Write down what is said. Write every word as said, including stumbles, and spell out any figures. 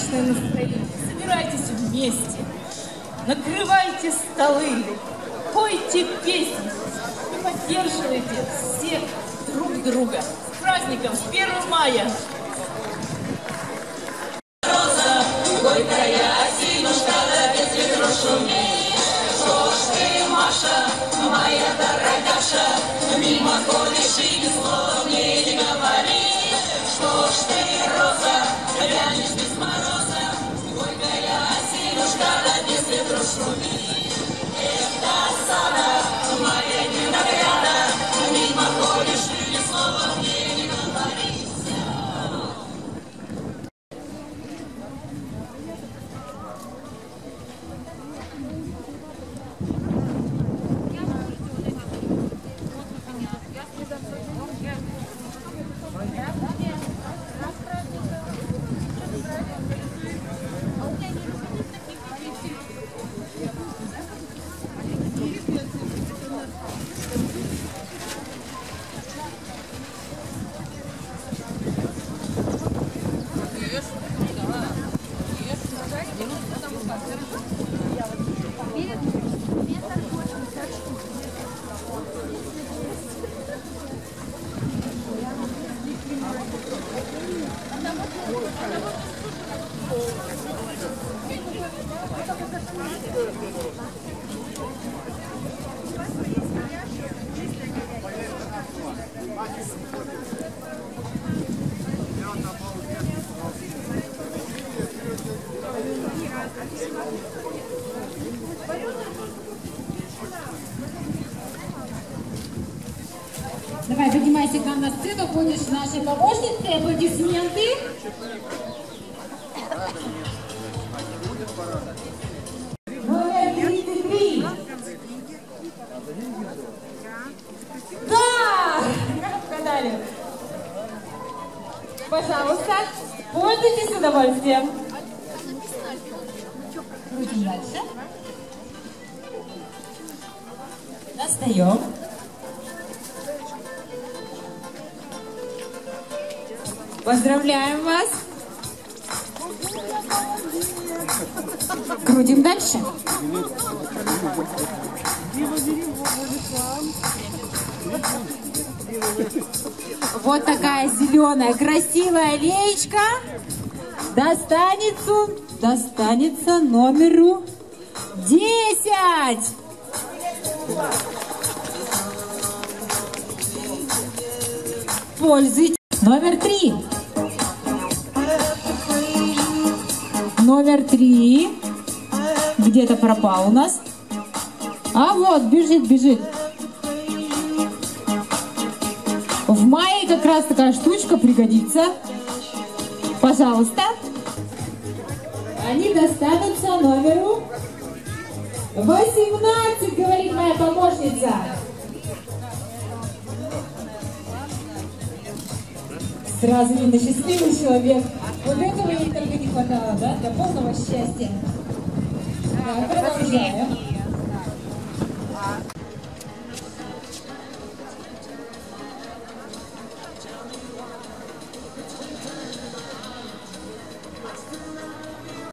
праздничное настроение. Собирайтесь вместе, накрывайте столы, пойте песни и поддерживайте всех друг друга. С праздником, с первого мая! Роза, горькая осинушка, да без ветру шумит. Что ж ты, Маша, моя дорогаша, мимо ходишь и ни слова мне не говоришь. Что ж ты, Роза, вянешь без мороза, горькая осинушка, да без ветру шумит. Эх, досада, моя ненаглядна, мимо ходишь и ни слова мне не говоришь. Давай, поднимайся к нам на сцену, будешь нашей помощницей, аплодисменты. Номер тридцать три. Да! Как угадали? Пожалуйста, пользуйтесь с удовольствием. Крутим дальше. Достаем. Поздравляем вас. Крутим дальше. Вот такая зеленая красивая леечка достанется, достанется номеру десять. Пользуйтесь. Номер три. Номер три. Где-то пропал у нас. А вот, бежит, бежит. В мае как раз такая штучка пригодится. Пожалуйста. Они достанутся номеру восемнадцать, говорит моя помощница. Сразу видно, счастливый человек. Вот этого ей только не хватало, да, для полного счастья. Да, продолжаем.